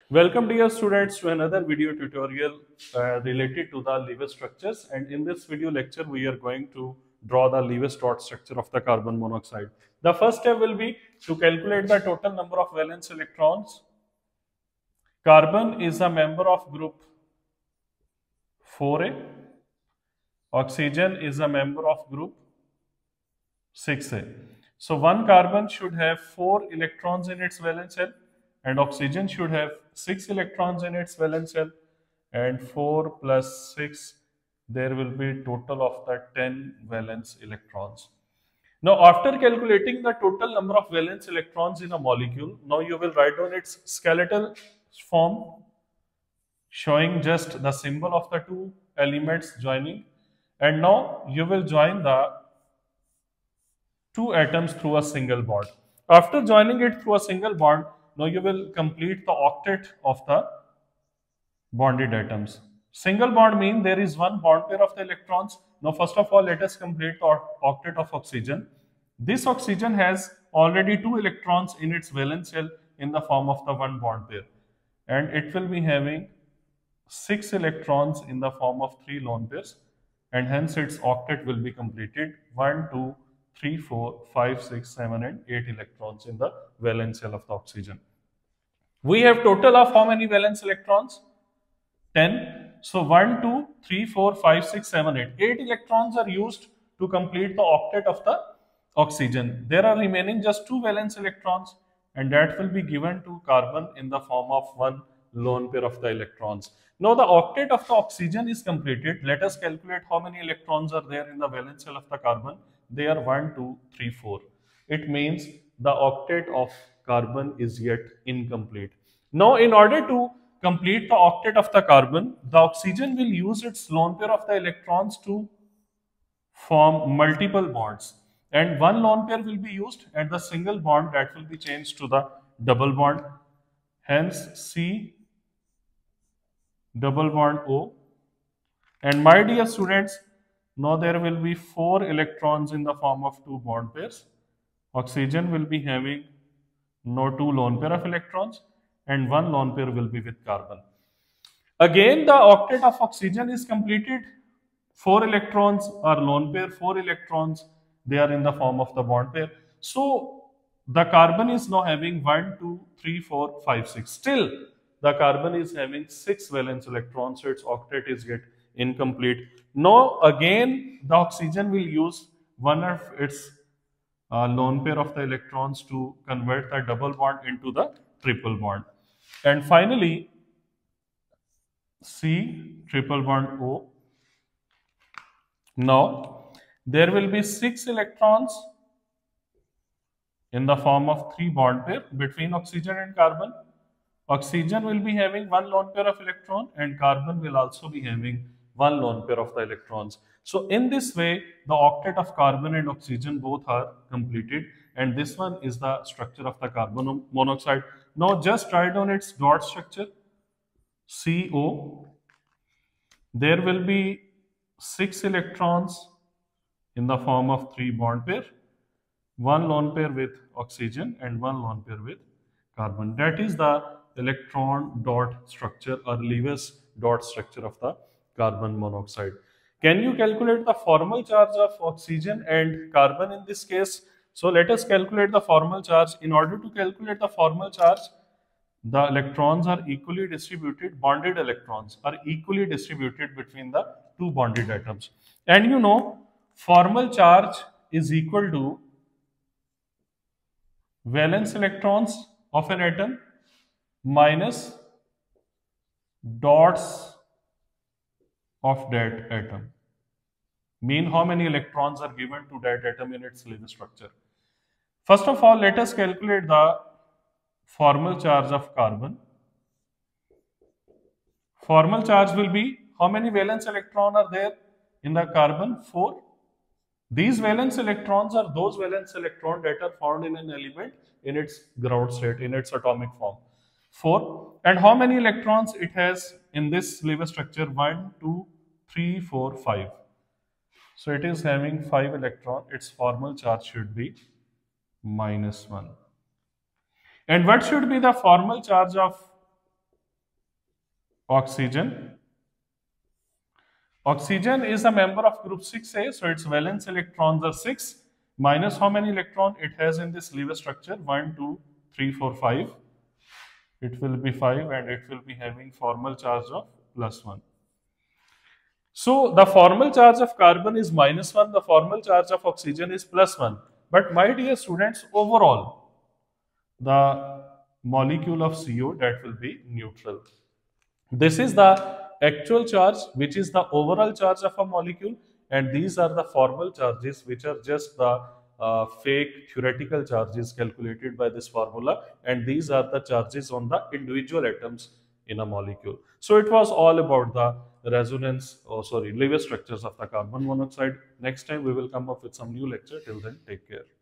Welcome dear students to another video tutorial related to the Lewis structures, and in this video lecture we are going to draw the Lewis dot structure of the carbon monoxide. The first step will be to calculate the total number of valence electrons. Carbon is a member of group 4a, oxygen is a member of group 6a. So one carbon should have 4 electrons in its valence shell, and oxygen should have 6 electrons in its valence shell, and 4 plus 6, there will be total of the 10 valence electrons. Now after calculating the total number of valence electrons in a molecule, now you will write down its skeletal form showing just the symbol of the two elements joining, and now you will join the two atoms through a single bond. After joining it through a single bond, now you will complete the octet of the bonded atoms. Single bond means there is one bond pair of the electrons. Now first of all, let us complete the octet of oxygen. This oxygen has already 2 electrons in its valence shell in the form of the one bond pair, and it will be having 6 electrons in the form of 3 lone pairs, and hence its octet will be completed 1, 2, 3, 4, 5, 6, 7 and 8 electrons in the valence shell of the oxygen. We have total of how many valence electrons? 10. So 1, 2, 3, 4, 5, 6, 7, 8. 8 electrons are used to complete the octet of the oxygen. There are remaining just 2 valence electrons, and that will be given to carbon in the form of one lone pair of the electrons. Now the octet of the oxygen is completed. Let us calculate how many electrons are there in the valence shell of the carbon. They are 1, 2, 3, 4. It means the octet of carbon is yet incomplete. Now in order to complete the octet of the carbon, the oxygen will use its lone pair of the electrons to form multiple bonds, and one lone pair will be used, and the single bond that will be changed to the double bond. Hence C double bond O. And my dear students, now there will be 4 electrons in the form of 2 bond pairs. Oxygen will be having no 2 lone pair of electrons, and 1 lone pair will be with carbon. Again, the octet of oxygen is completed. 4 electrons are lone pair, 4 electrons, they are in the form of the bond pair. So the carbon is now having 1, 2, 3, 4, 5, 6. Still, the carbon is having 6 valence electrons, so its octet is yet incomplete. Now again, the oxygen will use one of its lone pair of the electrons to convert the double bond into the triple bond. And finally, C triple bond O. Now there will be 6 electrons in the form of 3 bond pair between oxygen and carbon. Oxygen will be having one lone pair of electron, and carbon will also be having one lone pair of the electrons. So in this way, the octet of carbon and oxygen both are completed, and this one is the structure of the carbon monoxide. Now just write down its dot structure. CO. There will be 6 electrons in the form of 3 bond pair, one lone pair with oxygen and one lone pair with carbon. That is the electron dot structure or Lewis dot structure of the carbon monoxide. Can you calculate the formal charge of oxygen and carbon in this case? So let us calculate the formal charge. In order to calculate the formal charge, the electrons are equally distributed, bonded electrons are equally distributed between the two bonded atoms. And you know, formal charge is equal to valence electrons of an atom minus dots of that atom. Mean how many electrons are given to that atom in its Lewis structure. First of all, let us calculate the formal charge of carbon. Formal charge will be how many valence electrons are there in the carbon? 4. These valence electrons are those valence electrons that are found in an element in its ground state, in its atomic form. 4. And how many electrons it has in this Lewis structure? 1, 2, 3, 4, 5. So it is having 5 electrons. Its formal charge should be -1. And what should be the formal charge of Oxygen. Oxygen is a member of group 6A, so its valence electrons are 6. Minus how many electron it has in this Lewis structure? 1, 2, 3, 4, 5. It will be 5 and it will be having formal charge of plus 1. So the formal charge of carbon is minus 1, the formal charge of oxygen is plus 1. But my dear students, overall, the molecule of CO, that will be neutral. This is the actual charge, which is the overall charge of a molecule, and these are the formal charges, which are just the fake theoretical charges calculated by this formula, and these are the charges on the individual atoms in a molecule. So it was all about the resonance, Lewis structures of the carbon monoxide. Next time we will come up with some new lecture. Till then, take care.